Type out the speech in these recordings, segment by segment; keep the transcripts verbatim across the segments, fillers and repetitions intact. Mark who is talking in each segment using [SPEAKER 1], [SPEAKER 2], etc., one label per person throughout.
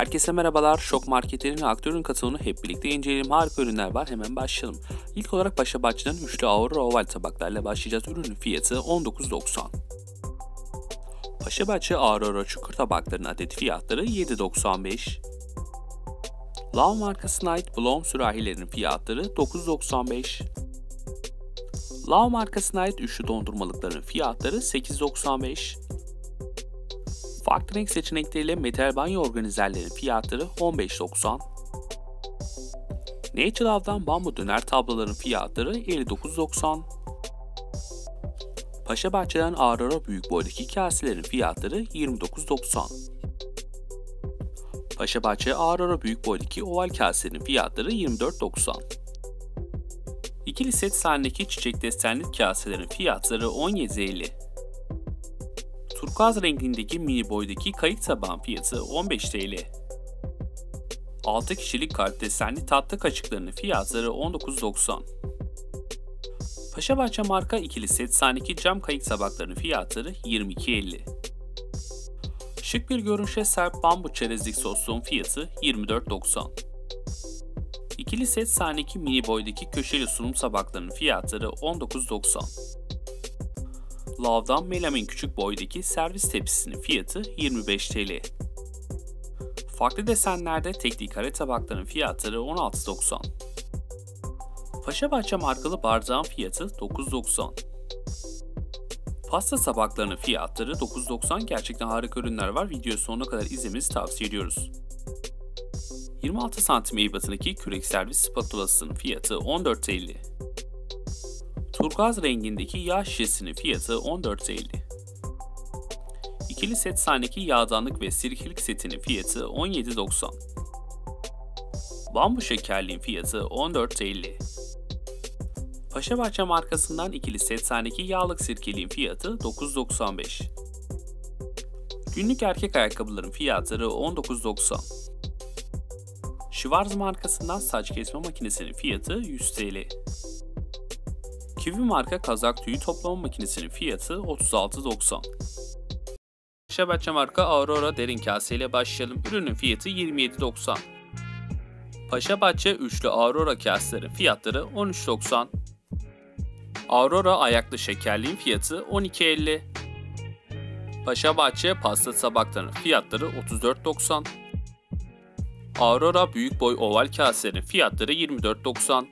[SPEAKER 1] Herkese merhabalar. Şok Marketlerin aktörün katılımını hep birlikte inceleyelim. Harika ürünler var. Hemen başlayalım. İlk olarak Paşabahçe'den üçlü Aurora oval tabaklarla başlayacağız. Ürünün fiyatı on dokuz doksan. Paşabahçe Aurora çukur tabaklarının adet fiyatları yedi doksan beş. Love markasına ait Blom sürahilerin fiyatları dokuz doksan beş. Love markasına ait üçlü dondurmalıkların fiyatları sekiz doksan beş. Farklı renk seçenekleriyle metal banyo organizerlerin fiyatları on beş doksan. Nature Love'dan bambu döner tabloların fiyatları elli dokuz doksan. Paşabahçe'den Aurora büyük boydaki kaselerin fiyatları yirmi dokuz doksan. Paşabahçe Aurora büyük boydaki oval kaselerin fiyatları yirmi dört doksan. İkili set sahnedeki çiçek desenli kaselerin fiyatları on yedi elli. Turkuaz rengindeki mini boydaki kayık tabağın fiyatı on beş TL. altı kişilik kalp desenli tatlı kaşıklarının fiyatları on dokuz doksan. Paşabahçe marka ikili set sahnedeki cam kayık tabaklarının fiyatları yirmi iki elli. Şık bir görünüşe sahip bambu çerezlik sosluğun fiyatı yirmi dört doksan. İkili set sahnedeki mini boydaki köşeli sunum tabaklarının fiyatları on dokuz doksan. Love'dan Melamin küçük boydaki servis tepsisinin fiyatı yirmi beş TL. Farklı desenlerde tekli kare tabakların fiyatları on altı doksan. Paşabahçe markalı bardağın fiyatı dokuz doksan. Pasta tabaklarının fiyatları dokuz doksan. Gerçekten harika ürünler var. Videoyu sonuna kadar izlemenizi tavsiye ediyoruz. yirmi altı santim ebatındaki kürek servis spatulasının fiyatı on dört elli. Turkuaz rengindeki yağ şişesinin fiyatı on dört elli. İkili set sahnedeki yağdanlık ve sirkelik setinin fiyatı on yedi doksan. Bambu şekerliğin fiyatı on dört elli. Paşabahçe markasından ikili set sahnedeki yağlık sirkeliğin fiyatı dokuz doksan beş. Günlük erkek ayakkabıların fiyatları on dokuz doksan. Schwarz markasından saç kesme makinesinin fiyatı yüz TL. Kiwi marka kazak tüyü toplama makinesinin fiyatı otuz altı doksan. Paşabahçe marka Aurora derin kase ile başlayalım. Ürünün fiyatı yirmi yedi doksan. Paşabahçe üçlü Aurora kaselerin fiyatları on üç doksan. Aurora ayaklı şekerliğin fiyatı on iki elli. Paşabahçe pasta tabaklarının fiyatları otuz dört doksan. Aurora büyük boy oval kaselerin fiyatları yirmi dört doksan.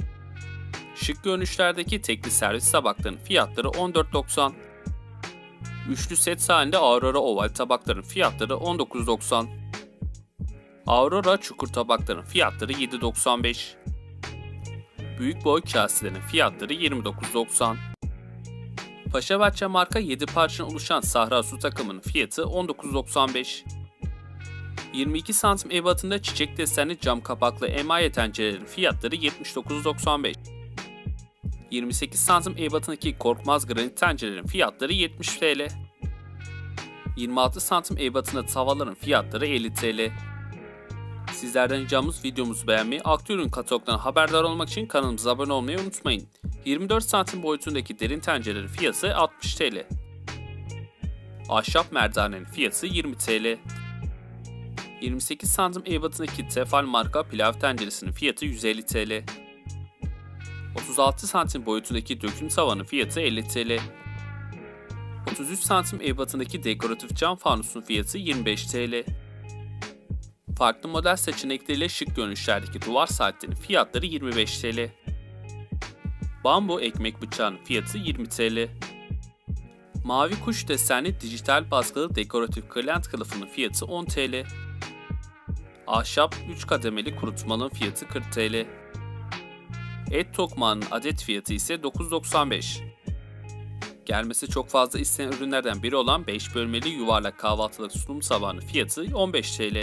[SPEAKER 1] Şık görünüşlerdeki tekli servis tabaklarının fiyatları on dört doksan. Üçlü set halinde Aurora oval tabakların fiyatları on dokuz doksan. Aurora çukur tabakların fiyatları yedi doksan beş. Büyük boy kaselerin fiyatları yirmi dokuz doksan. Paşabahçe marka yedi parçadan oluşan Sahra su takımının fiyatı on dokuz doksan beş. yirmi iki santim ebatında çiçek desenli cam kapaklı emaye tencerelerin fiyatları yetmiş dokuz doksan beş. yirmi sekiz santim ebatındaki korkmaz granit tencerelerin fiyatları yetmiş TL. yirmi altı santim ebatında tavaların fiyatları elli TL. Sizlerden ricamız videomuzu beğenmeyi, aktüel ürün katalogdan haberdar olmak için kanalımıza abone olmayı unutmayın. yirmi dört santim boyutundaki derin tencerelerin fiyatı altmış TL. Ahşap merdanenin fiyatı yirmi TL. yirmi sekiz santim ebatındaki Tefal marka pilav tenceresinin fiyatı yüz elli TL. otuz altı santim boyutundaki döküm tavanın fiyatı elli TL. otuz üç santim ebatındaki dekoratif cam fanusun fiyatı yirmi beş TL. Farklı model seçenekleriyle şık görünüşlerdeki duvar saatlerinin fiyatları yirmi beş TL. Bambu ekmek bıçağının fiyatı yirmi TL. Mavi kuş desenli dijital baskılı dekoratif kırlent kılıfının fiyatı on TL. Ahşap üç kademeli kurutmalının fiyatı kırk TL. Et tokmağının adet fiyatı ise dokuz doksan beş. Gelmesi çok fazla istenen ürünlerden biri olan beş bölmeli yuvarlak kahvaltılık sunum tabağının fiyatı on beş TL.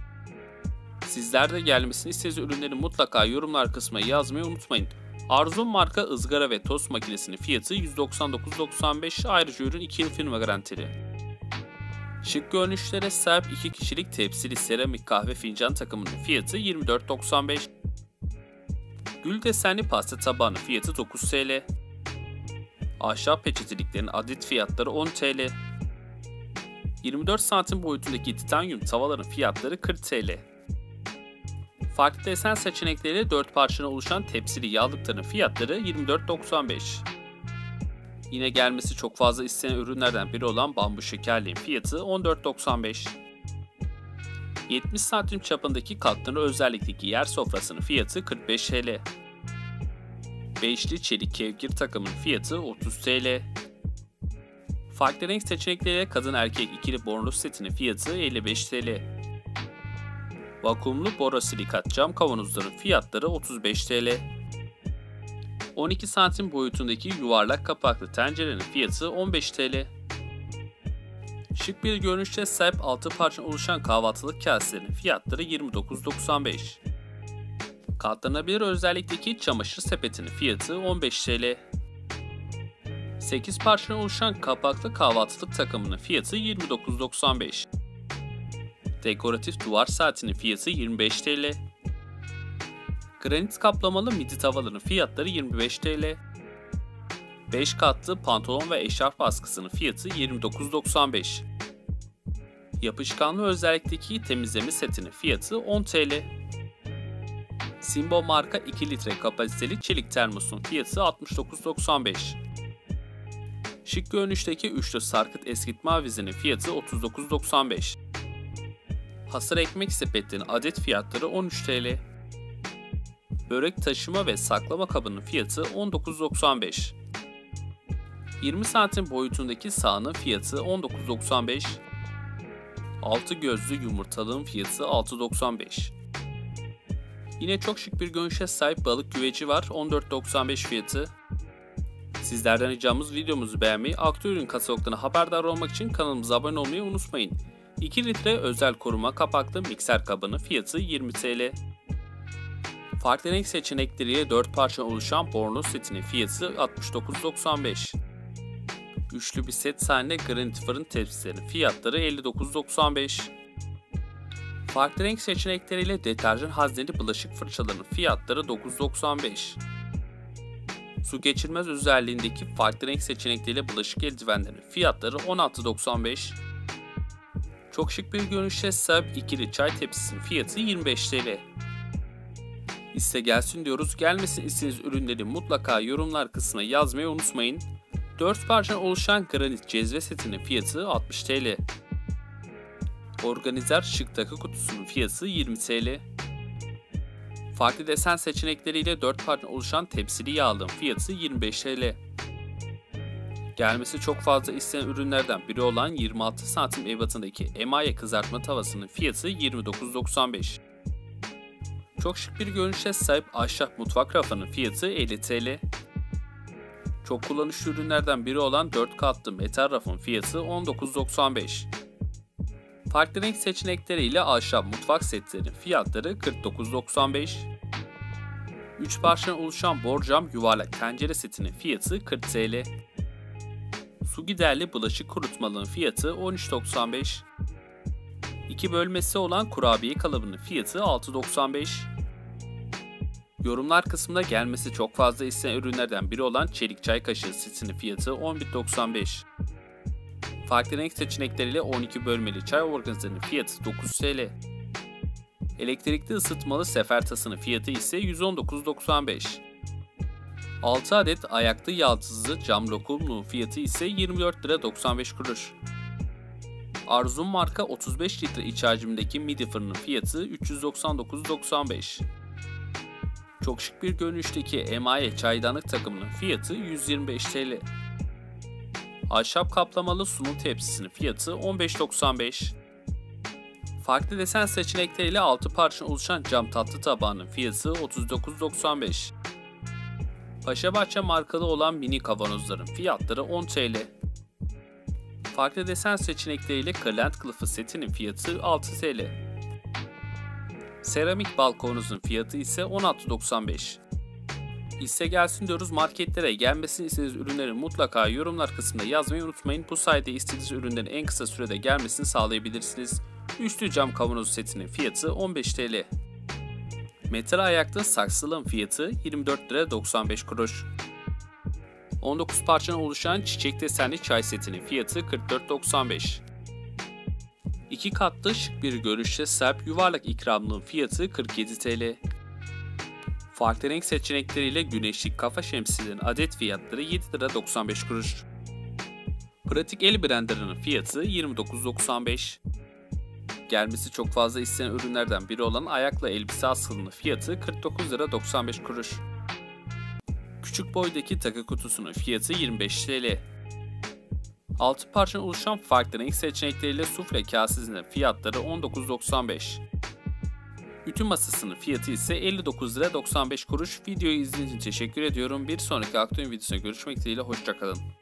[SPEAKER 1] Sizler de gelmesini istediğiniz ürünleri mutlaka yorumlar kısmına yazmayı unutmayın. Arzum marka ızgara ve tost makinesinin fiyatı yüz doksan dokuz doksan beş. Ayrıca ürün iki yıl firma garantili. Şık görünüşlere sahip iki kişilik tepsili seramik kahve fincan takımının fiyatı yirmi dört doksan beş. Gül desenli pasta tabağının fiyatı dokuz TL. Ahşap peçeteliklerin adet fiyatları on TL. yirmi dört santim boyutundaki titanyum tavaların fiyatları kırk TL. Farklı desen seçenekleriyle dört parçadan oluşan tepsili yağlıkların fiyatları yirmi dört doksan beş. Yine gelmesi çok fazla istenen ürünlerden biri olan bambu şekerliğin fiyatı on dört doksan beş. yetmiş santim çapındaki katlanır özellikteki yer sofrasının fiyatı kırk beş TL. Beşli çelik kevgir takımının fiyatı otuz TL. Farklı renk seçenekleriyle kadın erkek ikili bornoz setinin fiyatı elli beş TL. Vakumlu borosilikat cam kavanozların fiyatları otuz beş TL. on iki santim boyutundaki yuvarlak kapaklı tencerenin fiyatı on beş TL. Şık bir görünüşe sahip altı parçadan oluşan kahvaltılık kaselerin fiyatları yirmi dokuz doksan beş. Katlanabilir özellikteki çamaşır sepetinin fiyatı on beş TL. sekiz parçadan oluşan kapaklı kahvaltılık takımının fiyatı yirmi dokuz doksan beş. Dekoratif duvar saatinin fiyatı yirmi beş TL. Granit kaplamalı midi tavaların fiyatları yirmi beş TL. beş katlı pantolon ve eşarp askısının fiyatı yirmi dokuz doksan beş. Yapışkanlı özellikteki temizleme setinin fiyatı on TL. Simbo marka iki litre kapasiteli çelik termosun fiyatı altmış dokuz doksan beş. Şık görünüşteki üçlü sarkıt eskitme avizinin fiyatı otuz dokuz doksan beş. Hasır ekmek sepetlerinin adet fiyatları on üç TL. Börek taşıma ve saklama kabının fiyatı on dokuz doksan beş. yirmi santim boyutundaki sahanın fiyatı on dokuz doksan beş. altı gözlü yumurtalığın fiyatı altı doksan beş. Yine çok şık bir görünüşe sahip balık güveci var, on dört doksan beş fiyatı. Sizlerden ricamız videomuzu beğenmeyi, aktüel ürün kataloglarına haberdar olmak için kanalımıza abone olmayı unutmayın. iki litre özel koruma kapaklı mikser kabının fiyatı yirmi TL. Farklı renk seçenekleriyle dört parça oluşan bornoz setinin fiyatı altmış dokuz doksan beş. Üçlü bir set halinde granit fırın tepsilerinin fiyatları elli dokuz doksan beş. Farklı renk seçenekleriyle deterjan hazneli bulaşık fırçalarının fiyatları dokuz doksan beş. Su geçirmez özelliğindeki farklı renk seçenekleriyle bulaşık eldivenlerinin fiyatları on altı doksan beş. Çok şık bir görünüşe sahip ikili çay tepsisinin fiyatı yirmi beş TL. İste gelsin diyoruz. Gelmesin istediğiniz ürünleri mutlaka yorumlar kısmına yazmayı unutmayın. dört parçadan oluşan granit cezve setinin fiyatı altmış TL. Organizer şık takı kutusunun fiyatı yirmi TL. Farklı desen seçenekleriyle dört parçadan oluşan tepsili yağlığın fiyatı yirmi beş TL. Gelmesi çok fazla istenen ürünlerden biri olan yirmi altı santim ebatındaki emaye kızartma tavasının fiyatı yirmi dokuz doksan beş. Çok şık bir görünüşe sahip ahşap mutfak rafının fiyatı elli TL. Çok kullanışlı ürünlerden biri olan dört katlı metal rafın fiyatı on dokuz doksan beş. Farklı renk seçenekleriyle ahşap mutfak setlerinin fiyatları kırk dokuz doksan beş. üç parçadan oluşan borcam yuvarlak tencere setinin fiyatı kırk TL. Su giderli bulaşık kurutmalının fiyatı on üç doksan beş. iki bölmesi olan kurabiye kalıbının fiyatı altı doksan beş. Yorumlar kısmında gelmesi çok fazla istenen ürünlerden biri olan çelik çay kaşığı setinin fiyatı on bir doksan beş. Farklı renk seçenekleriyle on iki bölmeli çay organizerinin fiyatı dokuz TL. Elektrikli ısıtmalı sefer tasının fiyatı ise yüz on dokuz doksan beş. altı adet ayaklı yaldızlı cam lokumluğun fiyatı ise yirmi dört lira doksan beş kuruş. Arzum marka otuz beş litre iç hacimdeki midi fırının fiyatı üç yüz doksan dokuz doksan beş. Çok şık bir görünüşteki emaye çaydanlık takımının fiyatı yüz yirmi beş TL. Ahşap kaplamalı sunum tepsisinin fiyatı on beş doksan beş. Farklı desen seçenekleriyle altı parçadan oluşan cam tatlı tabağının fiyatı otuz dokuz doksan beş. Paşabahçe markalı olan mini kavanozların fiyatları on TL. Farklı desen seçenekleriyle kırlent kılıfı setinin fiyatı altı TL. Seramik balkonunuzun fiyatı ise on altı doksan beş. İste gelsin diyoruz. Marketlere gelmesini istediğiniz ürünleri mutlaka yorumlar kısmında yazmayı unutmayın. Bu sayede istediğiniz ürünlerin en kısa sürede gelmesini sağlayabilirsiniz. Üçlü cam kavanoz setinin fiyatı on beş TL. Metal ayaklı saksılığın fiyatı yirmi dört lira doksan beş kuruş. on dokuz parçadan oluşan çiçek desenli çay setinin fiyatı kırk dört doksan beş. İki katlı şık bir görüşe sahip yuvarlak ikramlığın fiyatı kırk yedi TL. Farklı renk seçenekleriyle güneşlik kafa şemsiyelerin adet fiyatları yedi lira doksan beş kuruş. Pratik el blenderının fiyatı yirmi dokuz doksan beş. Gelmesi çok fazla istenen ürünlerden biri olan ayaklı elbise askılının fiyatı kırk dokuz lira doksan beş kuruş. Küçük boydaki takı kutusunun fiyatı yirmi beş TL. altı parçadan oluşan farklı renk seçenekleriyle sufle kasesinin fiyatları on dokuz doksan beş. Ütü masasının fiyatı ise elli dokuz lira doksan beş kuruş. Videoyu izlediğiniz için teşekkür ediyorum. Bir sonraki aktüel videosuna görüşmek dileğiyle, hoşça kalın.